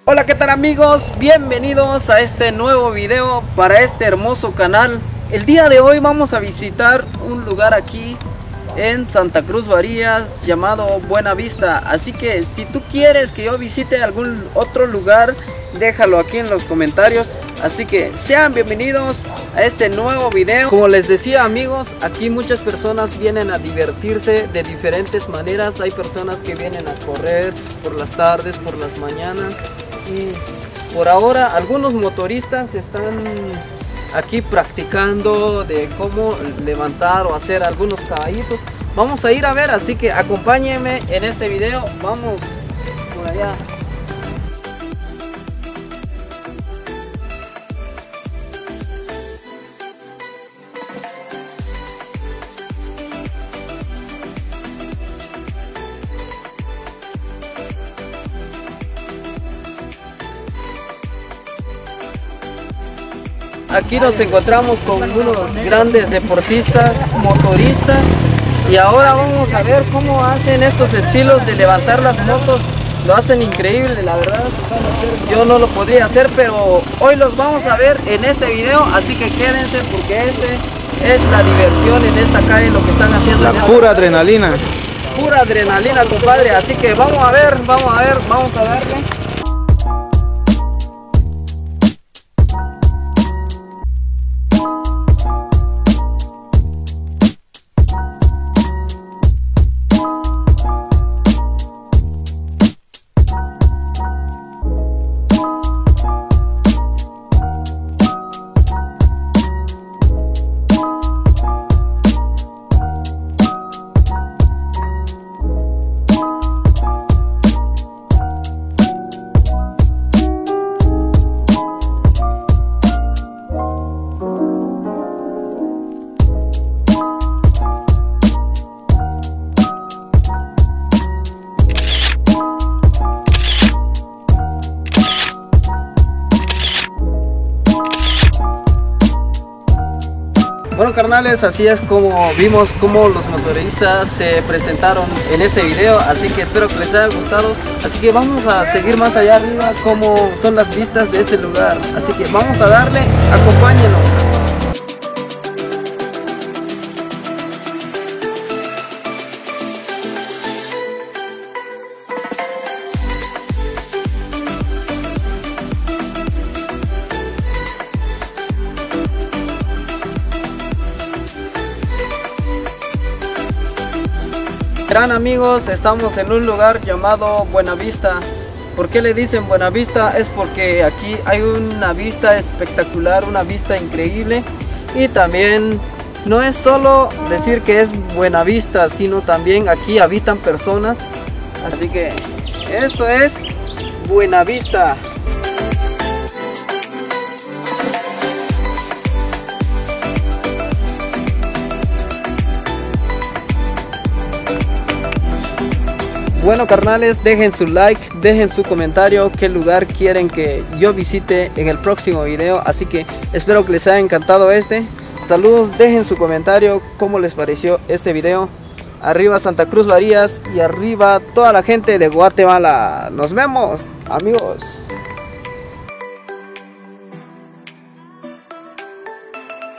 Hola, ¿qué tal amigos? Bienvenidos a este nuevo video para este hermoso canal. El día de hoy vamos a visitar un lugar aquí en Santa Cruz Varillas llamado Buena Vista. Así que si tú quieres que yo visite algún otro lugar, déjalo aquí en los comentarios. Así que sean bienvenidos a este nuevo video. Como les decía amigos, aquí muchas personas vienen a divertirse de diferentes maneras. Hay personas que vienen a correr por las tardes, por las mañanas. Y por ahora algunos motoristas están aquí practicando de cómo levantar o hacer algunos caballitos. Vamos a ir a ver, así que acompáñenme en este video. Vamos por allá. Aquí nos encontramos con unos grandes deportistas, motoristas, y ahora vamos a ver cómo hacen estos estilos de levantar las motos. Lo hacen increíble, la verdad. Yo no lo podría hacer, pero hoy los vamos a ver en este video, así que quédense porque este es la diversión en esta calle, lo que están haciendo. La pura adrenalina. Pura adrenalina, compadre, así que vamos a darle. Bueno carnales, así es como vimos cómo los motoristas se presentaron en este video, así que espero que les haya gustado. Así que vamos a seguir más allá arriba cómo son las vistas de este lugar, así que vamos a darle, acompáñenos. Verán amigos, estamos en un lugar llamado Buena Vista. ¿Por qué le dicen Buena Vista? Es porque aquí hay una vista espectacular, una vista increíble. Y también no es solo decir que es Buena Vista, sino también aquí habitan personas. Así que esto es Buena Vista. Bueno carnales, dejen su like, dejen su comentario qué lugar quieren que yo visite en el próximo video. Así que espero que les haya encantado este. Saludos, dejen su comentario cómo les pareció este video. Arriba Santa Cruz Varillas y arriba toda la gente de Guatemala. Nos vemos amigos.